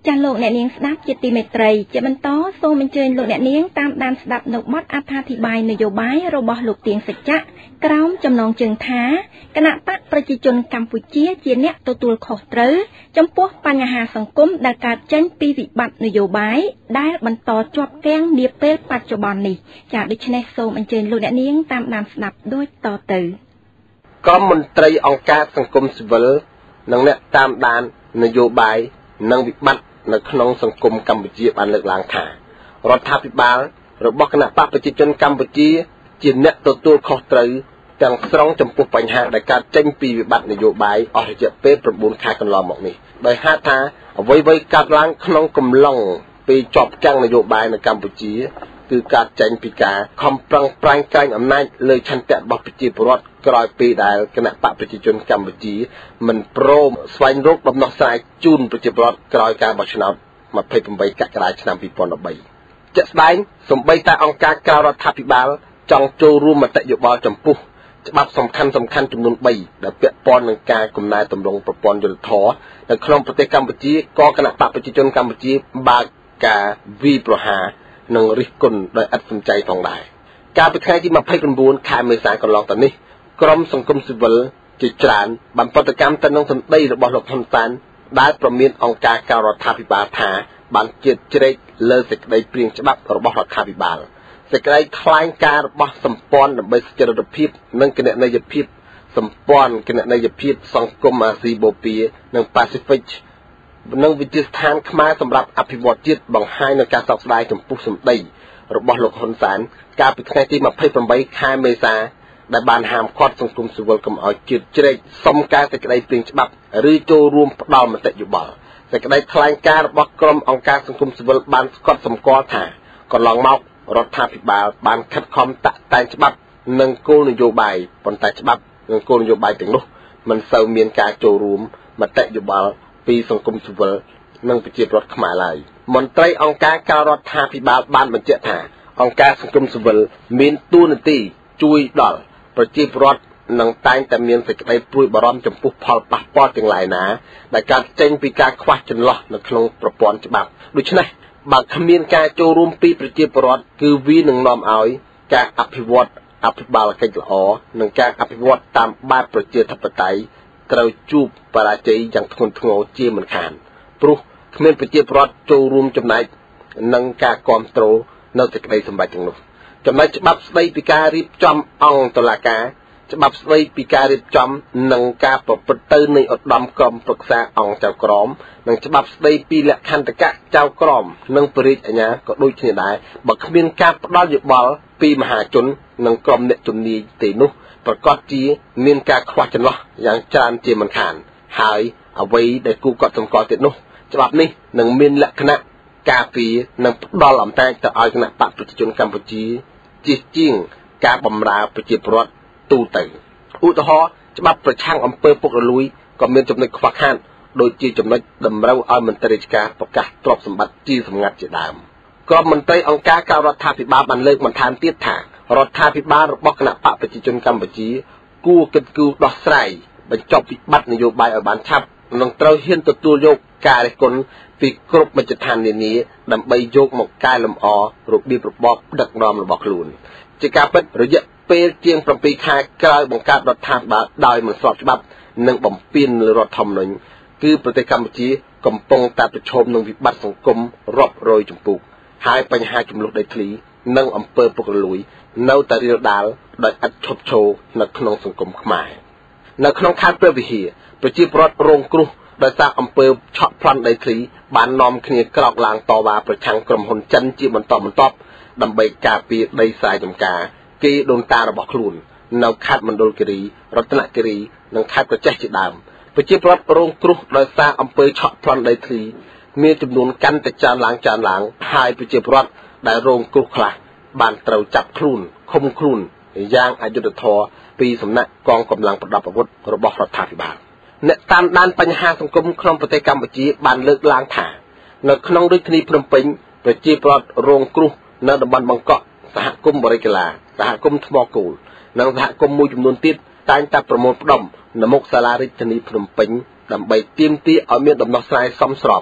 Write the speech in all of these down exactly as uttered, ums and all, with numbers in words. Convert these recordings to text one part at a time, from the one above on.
ចាលោកអ្នកនាងស្ដាប់ជាទីមេត្រីជាបន្តសូមអញ្ជើញលោកអ្នកនាងតាមដានស្ដាប់នៅបទអត្ថាធិប្បាយនយោបាយរបស់លោកទៀងសច្ចៈក្រោមចំណងជើងថាគណៈបកប្រជាជនកម្ពុជាជាអ្នកទទួលខុសត្រូវចំពោះបញ្ហាសង្គមដែលកើតចេញពីវិបត្តិនយោបាយដែលបន្តជាប់គាំងនាពេលបច្ចុប្បន្ននេះចាដូច្នេះសូមអញ្ជើញលោកអ្នកនាងតាមដានស្ដាប់ដូចតទៅក្រុមមន្ត្រីអង្គការសង្គមស៊ីវិលនិងអ្នកតាមដាននយោបាយនិងវិបត្តិនៅក្នុងសង្គមកម្ពុជាបានលើកឡើងថារដ្ឋាភិបាលរបស់គណៈបកប្រជាជនកម្ពុជាជាអ្នកទទួលខុសត្រូវទាំងស្រុងចំពោះបញ្ហាដែលកើតចេញពីវិបត្តិនយោបាយអស់រយៈពេល៩ខែកន្លងមកនេះដោយហេតុថាអ្វីៗកើតឡើងក្នុងកំឡុងពេលជាប់គាំងនយោបាយនៅកម្ពុជាគឺកើតចេញពីការខំប្រឹងប្រែងកែងអំណាចលើឆន្ទៈរបស់ប្រជាពលរដ្ឋក្រោយពេលដែលគណៈបកប្រជាជនកម្ពុជាមិនព្រមស្វែងរកដំណោះស្រាយជូនប្រជាពលរដ្ឋក្រោយការបោះឆ្នោត២៨កក្កដាឆ្នាំ២០១៣ជាក់ស្ដែងសូម្បីតែអង្គការក្រៅរដ្ឋាភិបាលចង់ចូលរួមមតិយោបល់ចំពោះច្បាប់សំខាន់សំខាន់ចំនួនបីដែលពាក់ព័ន្ធនឹងការកំណែទម្រង់ប្រព័ន្ធយុត្តិធម៌នៅក្នុងប្រទេសកម្ពុជាក៏គណៈបកប្រជាជនកម្ពុជាបើកការវាយប្រហារនិងរិះគន់ដោយឥតសំចៃផងដែរកាលពីថ្ងៃទី២៩ខែមេសាកន្លងទៅនេះក្រុមសង្គមស៊ីវិលជាច្រើនបានប្រតិកម្មទៅនឹងសម្ដីរបស់លោកហ៊ុនសែនដែលប្រមានអង្គការក្រៅរដ្ឋាភិបាលថាបានជៀតជ្រែកលើសេចក្តីព្រាងច្បាប់របស់រដ្ឋាភិបាលសេចក្តីថ្លែងការណ៍របស់សម្ព័ន្ធដើម្បីសុចរិតភាពនិងគណនេយ្យភាពសម្ព័ន្ធគណនេយ្យភាពសង្គមអាស៊ីបូព៌ានិង Pacific និងវិទ្យាស្ថានខ្មែរសម្រាប់អភិវឌ្ឍជាតិបង្ហាញនូវការសោកស្ដាយចំពោះសម្ដីរបស់លោកហ៊ុនសែនកាលពីថ្ងៃទី២៨ខែមេសាដែលបានហាមឃាត់សង្គមស៊ីវិលកុំឲ្យជៀតជ្រែកសុំការសេចក្តីព្រាងច្បាប់ឬចូលរួមផ្ដល់មតិយោបល់សេចក្តីថ្លែងការណ៍របស់ក្រុមអង្គការសង្គមស៊ីវិលបានស្កត់សម្គាល់ថាកន្លងមករដ្ឋាភិបាលបានខិតខំតាក់តែងច្បាប់និងគោលនយោបាយប៉ុន្តែច្បាប់និងគោលនយោបាយទាំងនោះមិនសូវមានការចូលរួមមតិយោបល់ពីសង្គមស៊ីវិលនិងប្រជាពលរដ្ឋខ្មែរឡើយមន្ត្រីអង្គការក្រៅរដ្ឋាភិបាលបានបញ្ជាក់ថាអង្គការសង្គមស៊ីវិលមានតួនាទីជួយដល់ប្រជាពលរដ្ឋនឹងតែងតែមានសេចក្តីព្រួយបារម្ភចំពោះផលប៉ះពាល់ទាំងឡាយណាដែលកើតចេញពីការខ្វះចន្លោះនៅក្នុងប្រព័ន្ធច្បាប់ដូច្នេះបើគ្មានការចូលរួមពីប្រជាពលរដ្ឋគឺវានឹងនាំឲ្យការអភិវឌ្ឍអភិបាលកិច្ចល្អនិងការអភិវឌ្ឍតាមបែបប្រជាធិបតេយ្យត្រូវជួបបរាជ័យយ៉ាងធ្ងន់ធ្ងរជាមិនខានព្រោះគ្មានប្រជាពលរដ្ឋចូលរួមចំណែកនឹងការគ្រប់គ្រងនៅសេចក្តីសម្រេចទាំងនោះចំណែកច្បាប់ស្តីពីការរៀបចំអង្គតុលាការច្បាប់ស្តីពីការរៀបចំនិងការប្រព្រឹត្តទៅនៃឧត្តមក្រុមប្រឹក្សាអង្គចៅក្រមនិងច្បាប់ស្តីពីលក្ខន្តិកៈចៅក្រមនិងបរិយាអាជ្ញាក៏ដូចគ្នាដែរបើគ្មានការផ្ដល់យោបល់ពីមហាជននិងក្រុមអ្នកជំនាញទេនោះប្រកាសជាមានការខ្វះចន្លោះយ៉ាងច្រើនជាមិនខានហើយអ្វីដែលគូកត់សម្គាល់ទៀតនោះច្បាប់នេះនឹងមានលក្ខណៈការពារនិងផ្ដល់អំណាចទៅឲ្យគណៈបកប្រជាជនកម្ពុជាជាជាងការបម្រើប្រជាពលរដ្ឋទូទៅឧទាហរណ៍ច្បាប់ប្រឆាំងអំពើពុករលួយក៏មានចំណុចខ្វះខាតដូចជាចំណុចតម្រូវឲ្យមន្ត្រីរាជការប្រកាសទ្រព្យសម្បត្តិជាសម្ងាត់ជាដើមក្រុមមន្ត្រីអង្គការក្រៅរដ្ឋាភិបាលបានលើកបន្ថែមទៀតថារដ្ឋាភិបាលរបស់គណៈបកប្រជាជនកម្ពុជាគួរគិតគូរដោះស្រាយបញ្ចប់វិបត្តិនយោបាយឲ្យបានឆាប់និងត្រូវហ៊ានទទួលយកការរិះគន់ពីគ្រប់មជ្ឈដ្ឋាននានាដើម្បីយកមកកែលម្អរបៀបរបបដឹកនាំរបស់ខ្លួនជាការពិតរយៈពេលជាង7ខែក្រោយបង្កើតរដ្ឋាភិបាលដោយមិនស្របច្បាប់និងបំពានលើរដ្ឋធម្មនុញ្ញគឺប្រទេសកម្ពុជាកំពុងតែប្រឈមនឹងវិបត្តិសង្គមរាប់រយជំពូកហើយបញ្ហាចំនួនដីធ្លីនិងអំពើពុករលួយនៅតែរាលដាលដោយឥតឈប់ឈរនៅក្នុងសង្គមខ្មែរនៅក្នុងខេត្តព្រះវិហារប្រជាពលរដ្ឋរងគ្រោះដោយសារអំពើឆក់ប្លន់ដីធ្លីបាននាំគ្នាក្រោកឡើងតវ៉ាប្រឆាំងក្រុមហ៊ុនចិនជាបន្តបន្ទាប់ដើម្បីការពារដីស្រែចម្ការគេដូនតារបស់ខ្លួននៅខេត្តមណ្ឌលគិរីរតនគិរីនិងខេត្តក្រចេះជាដើមប្រជាពលរដ្ឋរងគ្រោះដោយសារអំពើឆក់ប្លន់ដីធ្លីមានចំនួនកាន់តែច្រើនឡើងច្រើនឡើងហើយប្រជាពលរដ្ឋដែលរងគ្រោះខ្លះបានត្រូវចាប់ខ្លួនឃុំខ្លួនយ៉ាងអយុត្តិធម៌ពីសំណាក់កងកម្លាំងប្រដាប់អាវុធរបស់រដ្ឋាភិបាលអ្នកតាមដានបញ្ហាសង្គមក្នុងប្រទេសកម្ពុជាបានលើកឡើងថានៅក្នុងរាជធានីភ្នំពេញប្រជាពលរដ្ឋរងគ្រោះនៅតំបន់បង្កក់សហគមន៍បរិយាកាសហគមន៍ថ្មគោលនិងសហគមន៍មួយចំនួនទៀតតែងតែប្រមូលផ្ដុំនៅមុខសាលារាជធានីភ្នំពេញដើម្បីទាមទារឲ្យមានដំណោះស្រាយសមស្រប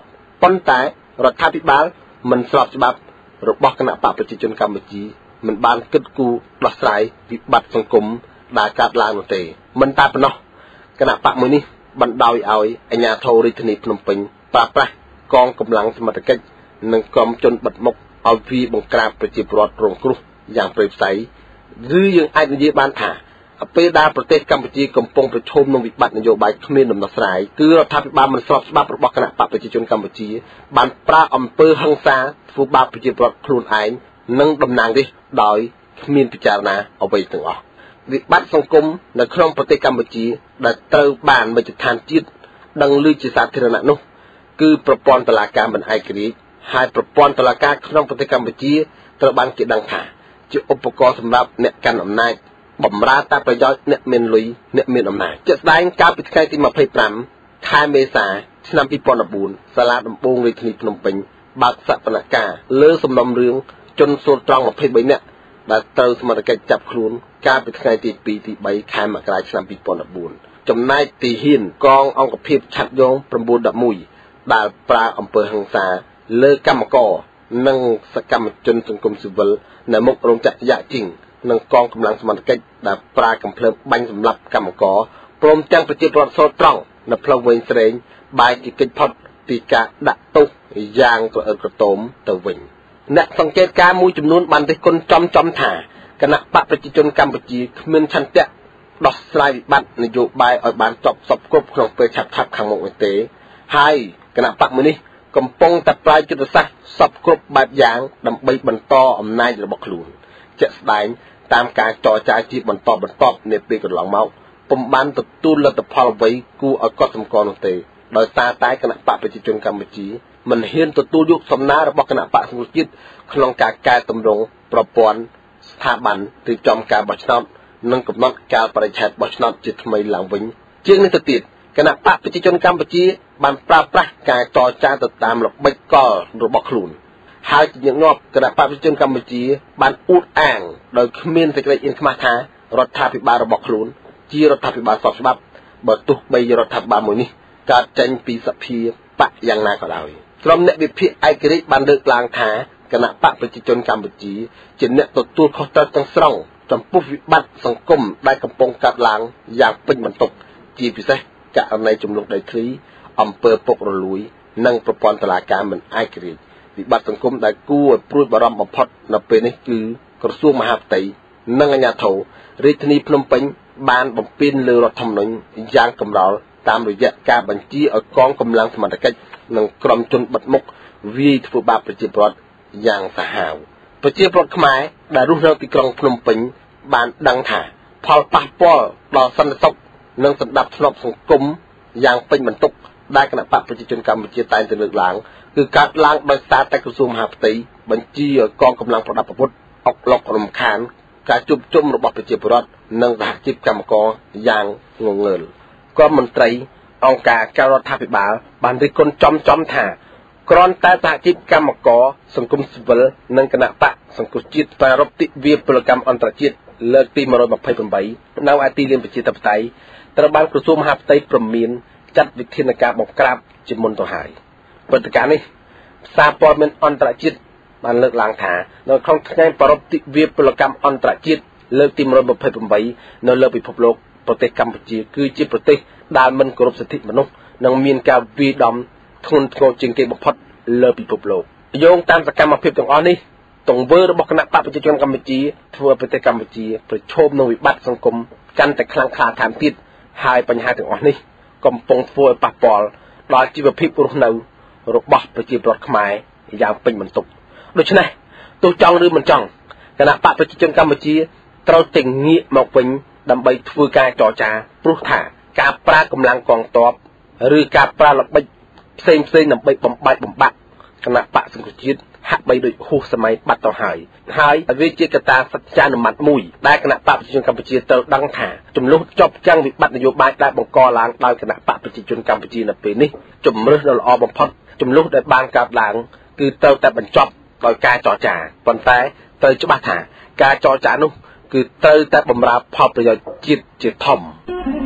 ប៉ុន្តែរដ្ឋាភិបាលមិនស្របច្បាប់របស់គណៈបកប្រជាជនកម្ពុជាមិនបានគិតគូរដោះស្រាយវិបត្តិសង្គមដែលកើតឡើងនោះទេមិនតែប៉ុណ្ណោះគណៈបកមួយនេះបណ្ដោយឲ្យអាជ្ញាធររាជធានីភ្នំពេញប្រើប្រាស់កងកម្លាំងសមត្ថកិច្ចនិងក្រុមជនបិទមុខឲ្យវាបង្ក្រាបប្រជាពលរដ្ឋរងគ្រោះយ៉ាងព្រៃផ្សៃឬយើងអាចនិយាយបានថាពេលដែលប្រទេសកម្ពុជាកំពុងប្រឈមនឹងវិបត្តិនយោបាយគ្មានដំណោះស្រាយគឺរដ្ឋាភិបាលមិនស្របច្បាប់របស់គណៈបកប្រជាជនកម្ពុជាបានប្រើអំពើហិង្សាធ្វើបាបប្រជាពលរដ្ឋខ្លួនឯងនិងតំណាងរាស្ត្រដោយគ្មានពិចារណាអ្វីទាំងអស់វិបត្តិសង្គមនៅក្នុងប្រទេសកម្ពុជាដែលត្រូវបានមជ្ឈដ្ឋានជាតិដឹងឮជាសាធារណៈនោះគឺប្រព័ន្ធតុលាការមិនឯករាជ្យហើយប្រព័ន្ធតុលាការក្នុងប្រទេសកម្ពុជាត្រូវបានគេដឹងថាជាឧបករណ៍សម្រាប់អ្នកកាន់អំណាចបំរើតែប្រយោជន៍អ្នកមានលុយអ្នកមានអំណាចជាក់ស្ដែងកាលពីថ្ងៃទីម្ភៃប្រាំខែមេសាឆ្នាំពីរពាន់ដប់បួនសាលាដំបងរាជធានីភ្នំពេញបើកសវនកម្មលើសំណុំរឿងជនសួតត្រង់ម្ភៃបីនាក់ដែលត្រូវសមត្ថកិច្ចចាប់ខ្លួនកាលពីថ្ងៃទីពីរទីបីខែមករាឆ្នាំពីរពាន់ដប់បួនចំណែកទីហ៊ានកងអង្គភាពឆាត់យង៩ដប់មួយដែលប្រើអំពើហិង្សាលើកម្មករនិងសកម្មជនសង្គមស៊ីវិលនៅមុខរោងចក្រយ៉ាជីងនិងកងកម្លាំងសមត្ថកិច្ចដែលប្រើកាំភ្លើងបាញ់សម្លាប់កម្មករព្រមទាំងប្រជាពលរដ្ឋសូត្រង់នៅផ្លូវវែងស្រេងបែរជាកិច្ចផុតពីការដាក់ទោសយ៉ាងក្រអឺតក្រទមទៅវិញអ្នកសង្កេតការណ៍មួយចំនួនបានរិះគន់ចំចំថាគណៈបកប្រជាជនកម្ពុជាគ្មានឆន្ទៈដោះស្រាយវិបត្តិនយោបាយឲ្យបានចប់សពគ្រប់ក្នុងពេលឆាប់ៗខាងមុខនេះទេហើយគណៈបកមួយនេះកំពុងតែប្រើយុទ្ធសាស្ត្រសពគ្រប់បែបយ៉ាងដើម្បីបន្តអំណាចរបស់ខ្លួនជាក់ស្ដែងតាមការចរចាជាបន្តបន្ទាប់នាពេលកន្លងមកពុំបានទទួលលទ្ធផលអ្វីគួរឲ្យកត់សម្គាល់នោះទេដោយសារតែគណៈបកប្រជាជនកម្ពុជាមិនហ៊ានទទួលយកសំណើរបស់គណៈបកសង្គ្រោះជាតិក្នុងការកែតម្រង់ប្រព័ន្ធស្ថាប័នរៀបចំការបោះឆ្នោតនិងកំណត់កាលបរិច្ឆេទបោះឆ្នោតជាថ្មីឡើងវិញជាងនេះទៅទៀតគណៈបកប្រជាជនកម្ពុជាបានប្រើប្រាស់ការចរចាទៅតាមល្បិចកលរបស់ខ្លួនហើយជាញឹកញាប់គណៈបកប្រជាជនកម្ពុជាបានអួតអាងដោយគ្មានសេចក្តីអៀនខ្មាស់ថារដ្ឋាភិបាលរបស់ខ្លួនជារដ្ឋាភិបាលស្របច្បាប់បើទោះបីរដ្ឋាភិបាលមួយនេះកើតចេញពីសភាបកយ៉ាងណាក៏ដោយក្រុមអ្នកវិភាគឯករាជ្យបានលើកឡើងថាគណៈបកប្រជាជនកម្ពុជាជាអ្នកទទួលខុសត្រូវទាំងស្រុងចំពោះវិបត្តិសង្គមដែលកំពុងកើតឡើងយ៉ាងពេញបន្ទុកជាពិសេសករណីចំនួនដីធ្លីអំពើពុករលួយនិងប្រព័ន្ធតុលាការមិនឯករាជ្យវិបត្តិសង្គមដែលគួរឲ្យព្រួយបារម្ភបំផុតនៅពេលនេះគឺក្រសួងមហាផ្ទៃនិងអាជ្ញាធររាជធានីភ្នំពេញបានបំពេញលើរដ្ឋធម្មនុញ្ញយ៉ាងកម្រោលតាមរយៈការបញ្ជាឲ្យកងកម្លាំងសមត្ថកិច្ចនិងក្រុមជនបិទមុខវាយធ្វើបាបប្រជាពលរដ្ឋយ៉ាងសាហាវប្រជាពលរដ្ឋខ្មែរដែលរស់នៅទីក្រុងភ្នំពេញបានដឹងថាផលប៉ះពាល់ដល់សន្តិសុខនិងសណ្ដាប់ធ្នាប់សង្គមយ៉ាងពេញបន្ទុកដែលគណៈបកប្រជាជនកម្ពុជាតែងតែលើកឡើងគឺកើតឡើងដោយសារតែក្រសួងមហាផ្ទៃបញ្ជាឲ្យកងកម្លាំងប្រដាប់អាវុធអុកឡុករំខានការជួបជុំរបស់ប្រជាពលរដ្ឋនិងសហជីពកម្មករយ៉ាងងងើលក៏មន្ត្រីអង្គការការរដ្ឋាភិបាលបានរិះគន់ចំចំថាគ្រាន់តែសហជីពកម្មករសង្គមស៊ីវិលនិងគណៈបកសង្គ្រោះជាតិប្រារព្ធទិវាពលកម្មអន្តរជាតិលើកទីមួយរយម្ភៃប្រាំបីនៅឯទីលានប្រជាធិបតេយ្យត្រូវបានក្រសួងមហាផ្ទៃព្រមានចាត់វិធានការបង្ក្រាបជាមុនទៅហើយព្រឹត្តិការណ៍នេះសារព័ត៌មានអន្តរជាតិបានលើកឡើងថានៅក្នុងថ្ងៃប្រារព្ធទិវាពលកម្មអន្តរជាតិលើកទីមួយរយម្ភៃប្រាំបីនៅលើពិភពលោកប្រទេសកម្ពុជាគឺជាប្រទេសដែលមិនគោរពសិទ្ធិមនុស្សនិងមានការវាយដំធ្ងន់ធ្ងរជាងគេបំផុតលើពិភពលោកយោងតាមសកម្មភាពទាំងអស់នេះទង្វើរបស់គណៈបកប្រជាជនកម្ពុជាធ្វើឲ្យប្រទេសកម្ពុជាប្រឈមនឹងវិបត្តិសង្គមកាន់តែខ្លាំងក្លាថែមទៀតហើយបញ្ហាទាំងអស់នេះកំពុងធ្វើឲ្យប៉ះពាល់ដល់ជីវភាពរស់នៅរបស់ប្រជាពលរដ្ឋខ្មែរយ៉ាងពេញបន្ទុកដូច្នេះទោះចង់ឬមិនចង់គណៈបកប្រជាជនកម្ពុជាត្រូវតែងាកមកវិញដើម្បីធ្វើការចរចាព្រោះថាការប្រើកម្លាំងកងទ័ពឬការប្រើល្បិចផ្សេងផ្សេងដើម្បីបំបាច់បំបាក់គណៈបកសង្គ្រោះជាតិហាក់បីដូចហួសសម័យបាត់ទៅហើយហើយវាជាកត្តាសច្ចានុមត្តមួយដែលគណៈបកប្រជាជនកម្ពុជាត្រូវដឹងថាចំនួនចប់ចាំងវិបត្តិនយោបាយដែលបង្កឡើងដោយគណៈបកប្រជាជនកម្ពុជានៅពេលនេះជំរឿសដ៏ល្អបំផុតចំនួនដែលបានកើតឡើងគឺត្រូវតែបញ្ចប់ដោយការចរចាប៉ុន្តែត្រូវច្បាស់ថាការចរចានោះគឺត្រូវតែបម្រើផលប្រយោជន៍ជាតិជាធំ